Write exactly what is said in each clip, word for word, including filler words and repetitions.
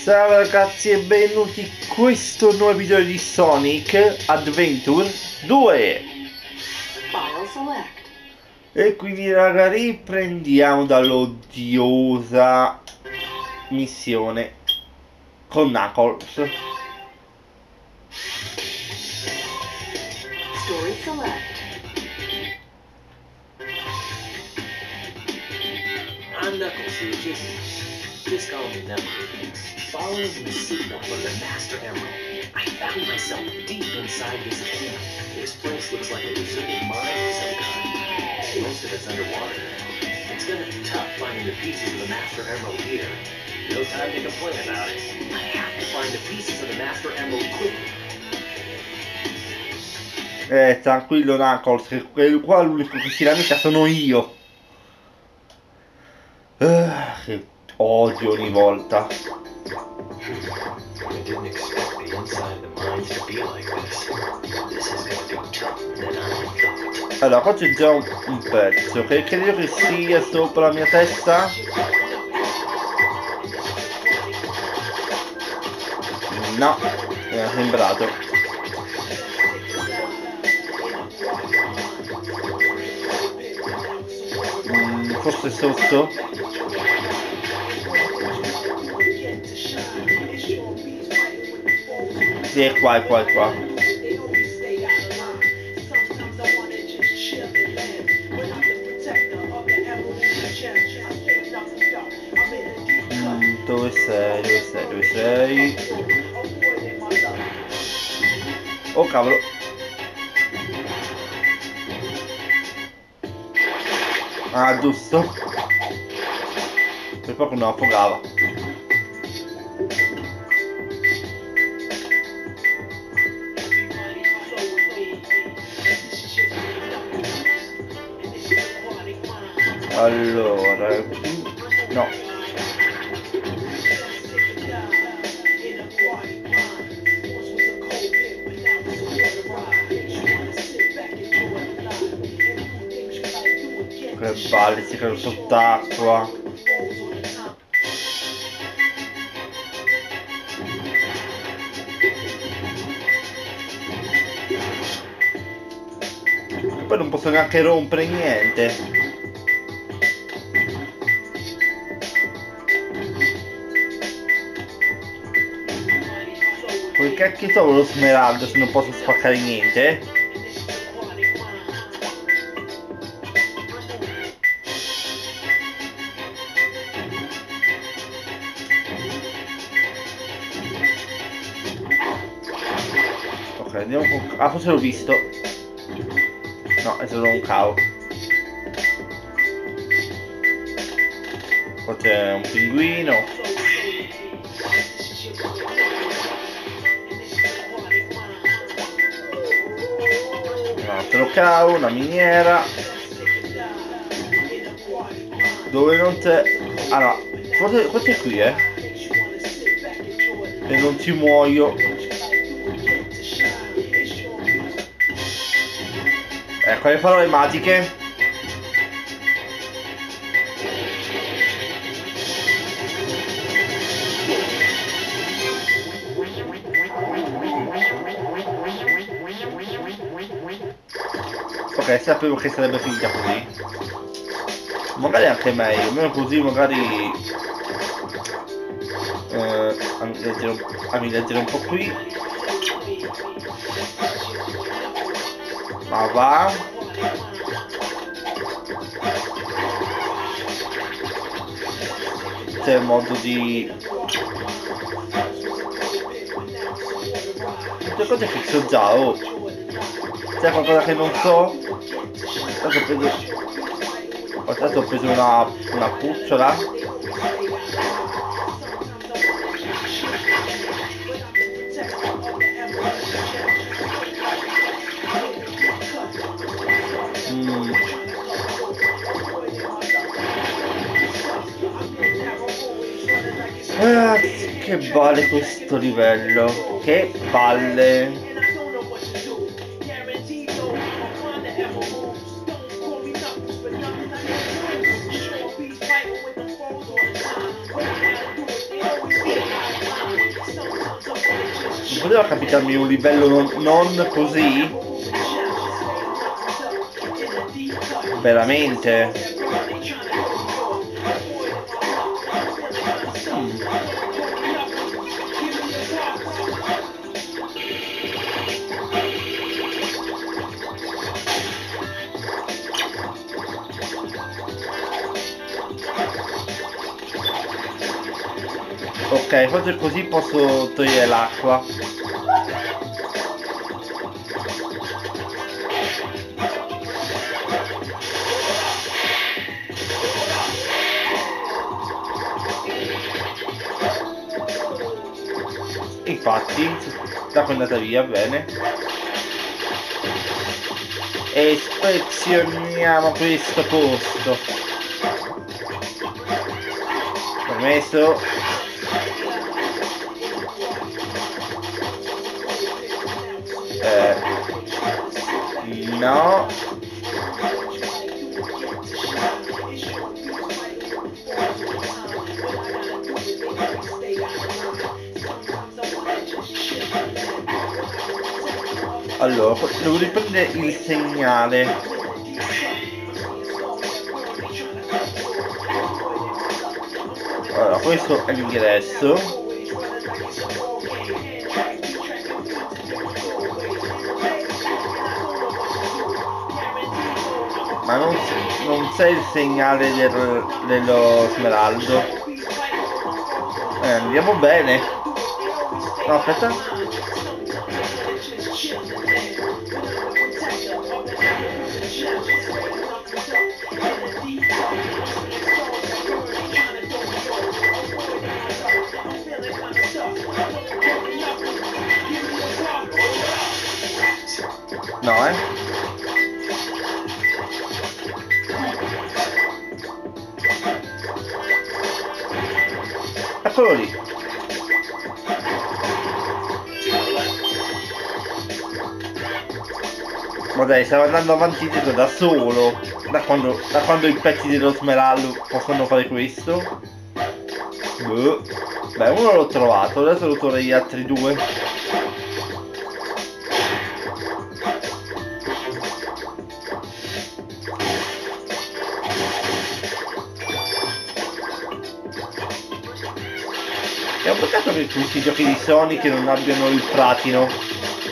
Ciao ragazzi e benvenuti in questo nuovo video di Sonic Adventure due. E quindi raga, riprendiamo dall'odiosa missione con Knuckles. Story select. I'm Knuckles, you just, just call me Knuckles. Following the signal from the Master Emerald, I found myself deep inside this cave. This place looks like a deserted mine of some kind. Most of it's underwater. It's gonna be tough finding the pieces of the Master Emerald here. No time to complain about it. I have to find the pieces of the Master Emerald quickly. Eh, tranquillo Knuckles, che qua l'unico che si lamenta sono io. Uh, che odio ogni volta. Allora, qua c'è già un, un pezzo che credo che sia sopra la mia testa. No, mi è sembrato. Mm, forse sotto. Sì, è qua, è qua, è qua. Mm, dove sei? Dove sei? Dove sei? Oh cavolo. Ah, giusto. Per poco non affogava. Allora, no. Che palle, si cade sott'acqua. E poi non posso neanche rompere niente. Come cacchio trovo lo smeraldo se non posso spaccare niente? Ok, andiamo con... Ah, forse l'ho visto. No, è solo un cavo. Qua c'è un pinguino. Lo cavo, una miniera dove non c'è. Ah no, forse, forse è qui, eh, e non ci muoio. Ecco le parole magiche. Ok, sapevo che sarebbe finita così. Magari anche meglio, almeno così magari eh, a leggere un, a leggere un po' qui. Ma va. C'è modo di... C'è cose che so già, oh. C'è qualcosa che non so? Adesso ho preso, adesso ho preso una, una pucciola. Mm. Ah, che balle questo livello, che balle. poteva capitarmi un livello non, non così? Veramente? Mm. Ok, forse così posso togliere l'acqua. Infatti, l'acqua è andata via, bene. E ispezioniamo questo posto. Permesso. Eh, no. Allora, devo riprendere il segnale. Allora, questo è l'ingresso. Ma non, non c'è il segnale del, dello smeraldo. Eh, andiamo bene. No, aspetta. No, eh. Eccolo lì. Ma dai, stavo andando avanti dietro da solo. Da quando, da quando i pezzi dello smeraldo possono fare questo? Boh. Beh, uno l'ho trovato, adesso lo trovo gli altri due. È un peccato che questi giochi di Sony che non abbiano il platino.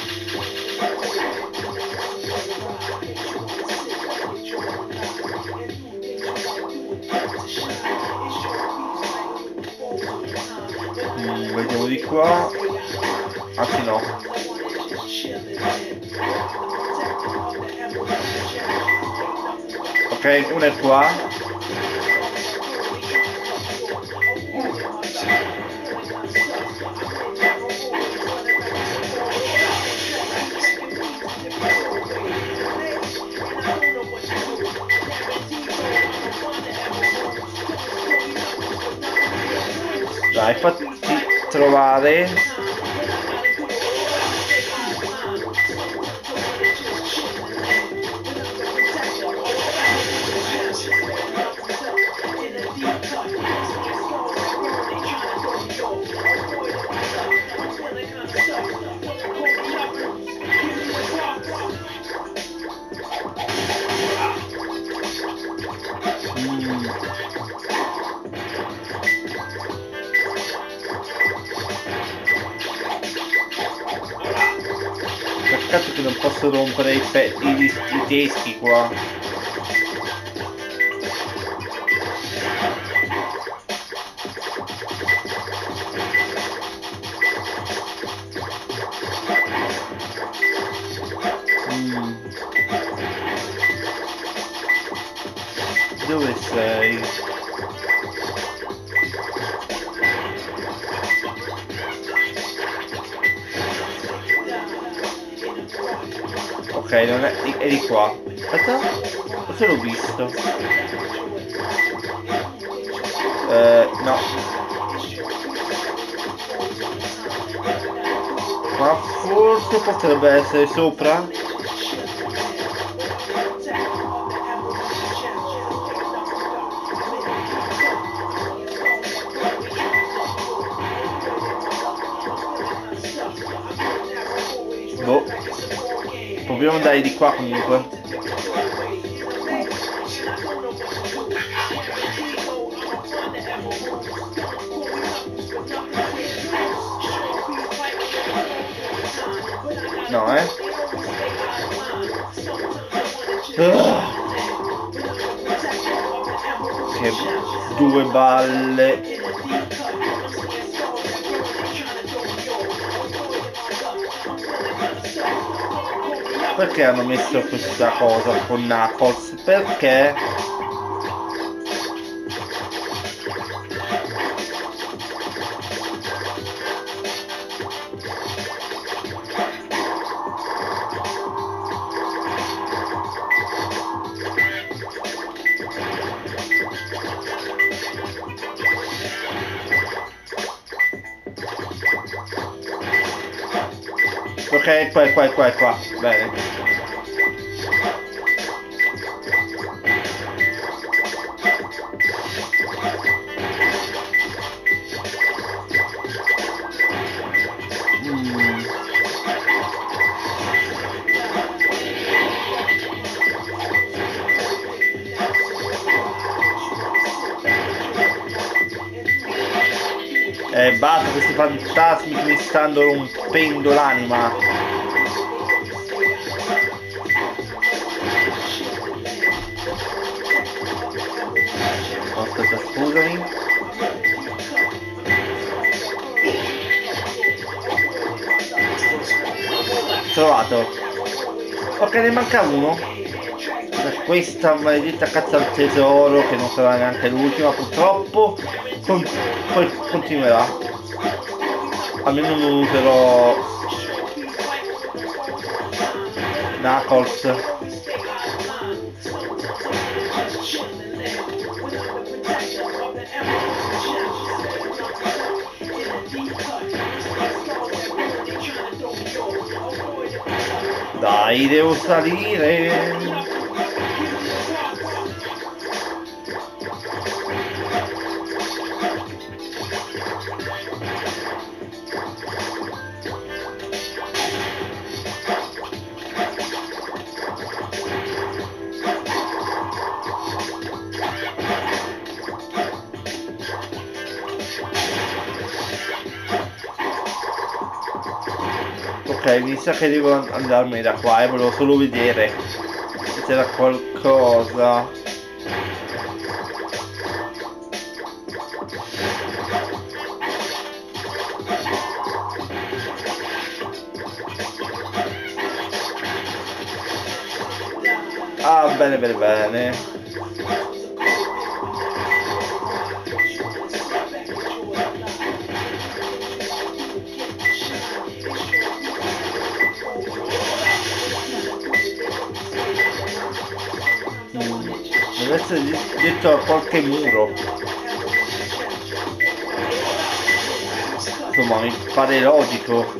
Mm, vediamo di qua. Anzi no. Ok, uno è qua. Dai, fatti trovare. Peccato che non posso rompere i, pe i, i teschi qua. Mm. Dove sei? Ok, non è, è di qua. Aspetta, forse l'ho visto. Eh, no. Ma forse potrebbe essere sopra? dobbiamo andare di qua comunque. No, eh? Uh. Che due balle. Perché hanno messo questa cosa con Knuckles? Perché? Ok, qua, qua, qua, qua, bene. Mm. Eh, basta questi fantasmi che mi stanno rompendo l'anima. Aspetta, scusami. Trovato. Ok, ne manca uno. Per questa maledetta cazzo al tesoro, che non sarà neanche l'ultima purtroppo. Con... poi continuerà. Almeno non userò Knuckles. Dai, devo salire. Ok, mi sa che devo andarmene da qua e eh, volevo solo vedere se c'era qualcosa. Ah, bene, bene, bene. Deve essere dietro a qualche muro. Insomma, mi pare logico.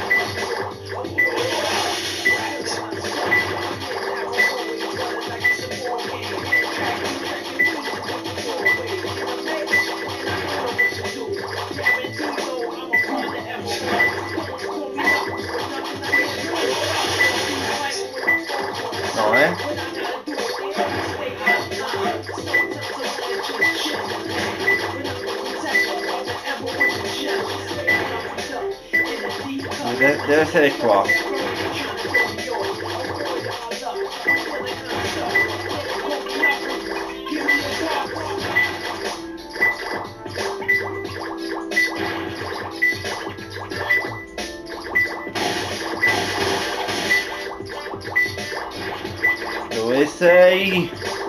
No, eh? Deve, deve essere qua. Dove sei?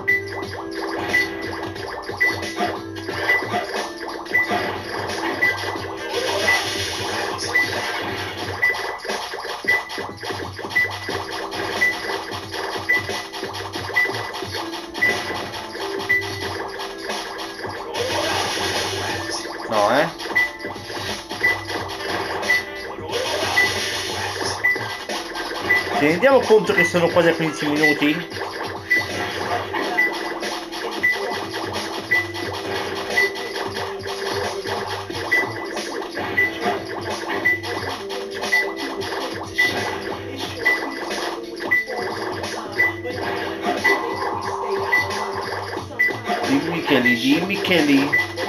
No, eh? Ci rendiamo conto che sono quasi a quindici minuti? lì, dimmi che è lì.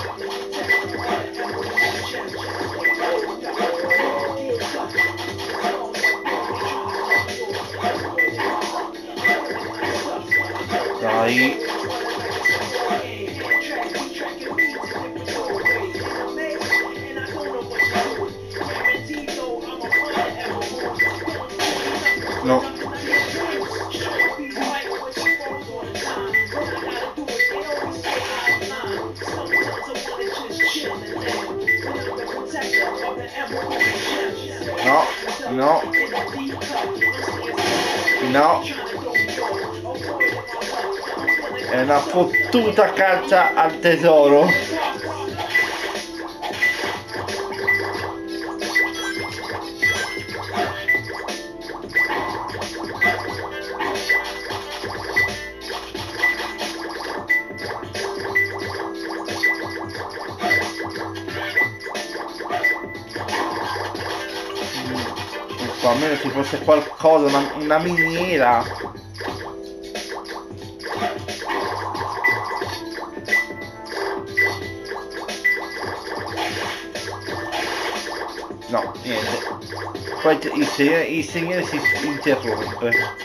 Dai. No. No, no. No. È una fottuta caccia al tesoro. Almeno ci fosse qualcosa, una, una miniera. No, niente. Poi il segnale, il segnale si interrompe.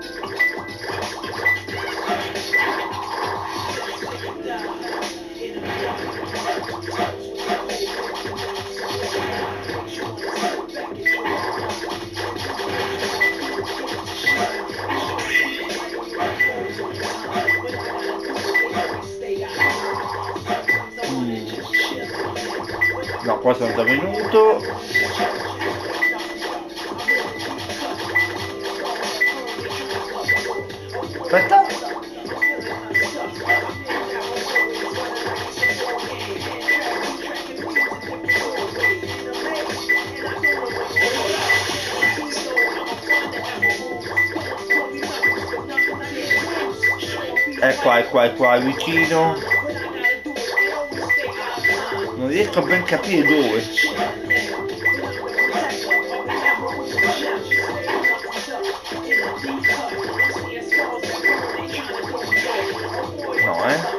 No, qua sono già venuto. Aspetta. È qua, è qua, è qua, è vicino. Non riesco a ben capire dove. No, eh.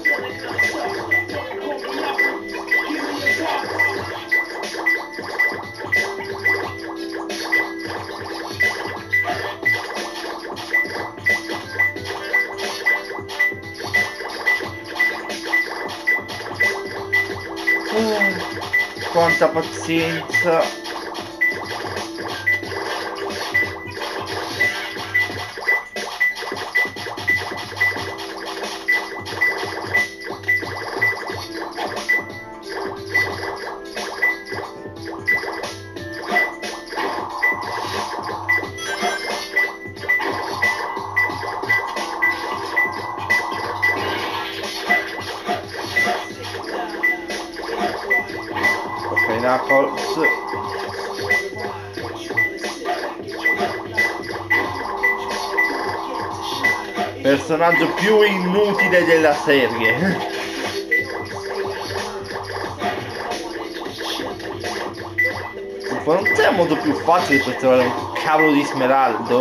Quanta pazienza. Knuckles. Personaggio più inutile della serie. Non c'è un modo più facile per trovare un cavolo di smeraldo?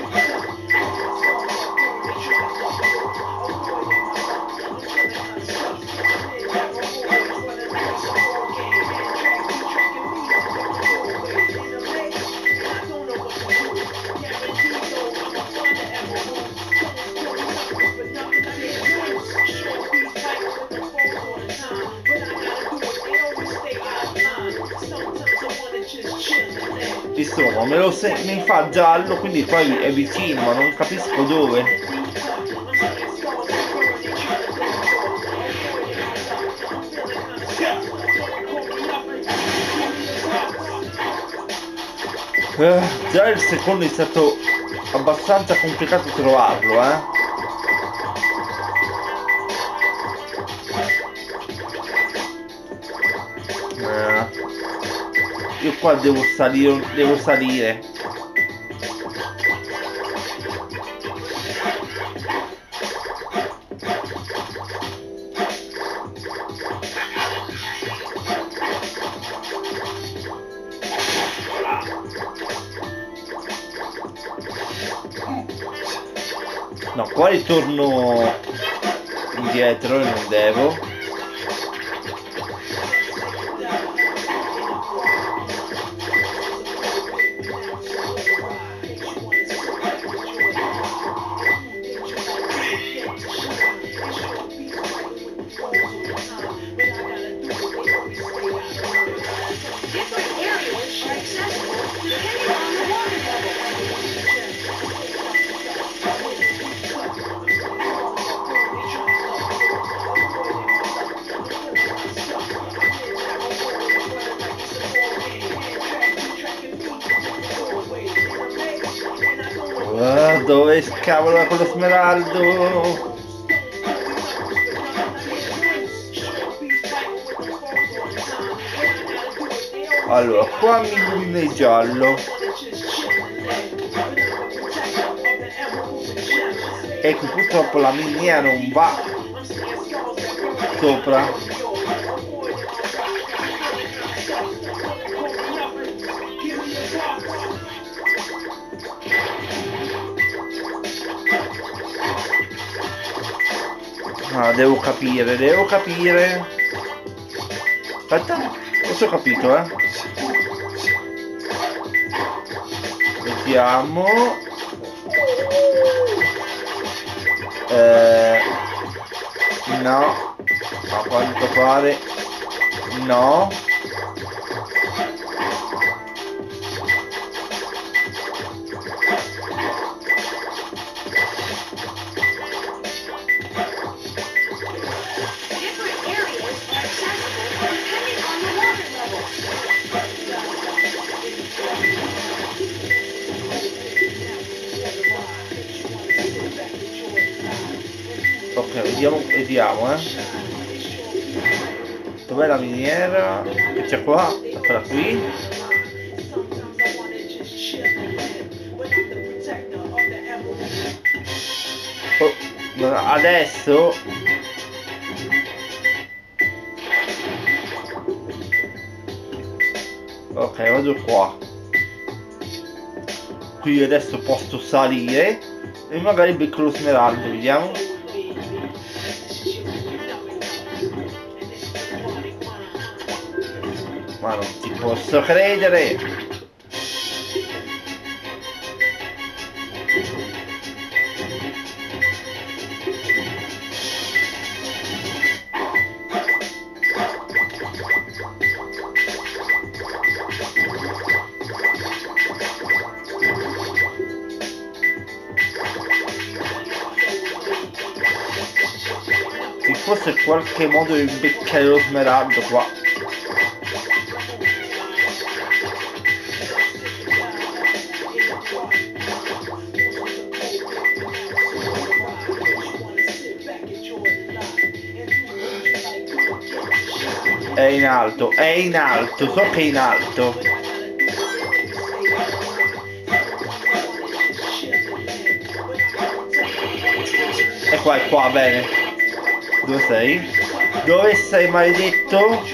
Insomma, me lo se mi fa giallo, quindi poi è vicino, ma non capisco dove. Eh, già il secondo è stato abbastanza complicato trovarlo, eh. Io qua devo salire, devo salire. No, qua ritorno indietro e non devo. Ah, dove scavola quello smeraldo? Allora, qua mi illumina il giallo. Ecco, purtroppo la miniera non va sopra. Ah, devo capire, devo capire. Aspetta, questo ho capito, eh. Vediamo. Eh, no, a quanto pare no. Ok, vediamo, vediamo, eh. Dov'è la miniera? Che c'è qua? Quella qui. Oh, adesso ok, vado qua. Qui adesso posso salire e magari becco lo smeraldo, vediamo. Ma non ti posso credere! Ci fosse qualche modo di beccare lo smeraldo qua. È in alto, è in alto, so che è in alto. E qua, è qua, bene. Dove sei? Dove sei, maledetto?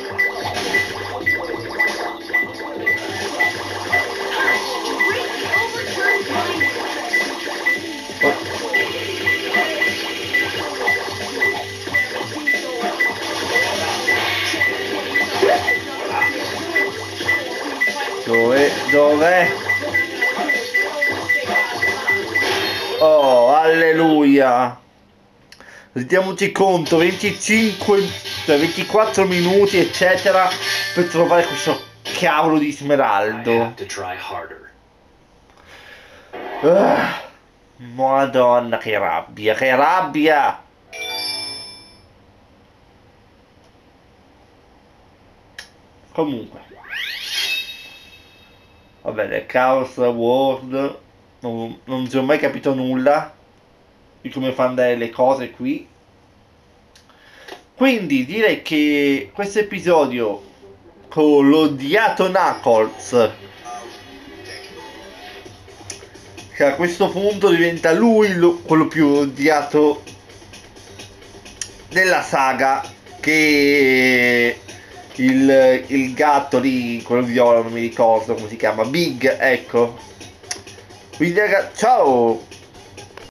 Dove? Dove? Oh, alleluia! Rendiamoci conto, venticinque, cioè ventiquattro minuti, eccetera, per trovare questo cavolo di smeraldo. Ah, Madonna, che rabbia, che rabbia! Comunque. Vabbè, nel Chaos World non, non ci ho mai capito nulla di come fanno andare le cose qui. Quindi direi che questo episodio con l'odiato Knuckles, che a questo punto diventa lui lo, quello più odiato della saga, che il, il gatto lì, quello viola, non mi ricordo come si chiama, Big, ecco. Quindi ragazzi, ciao!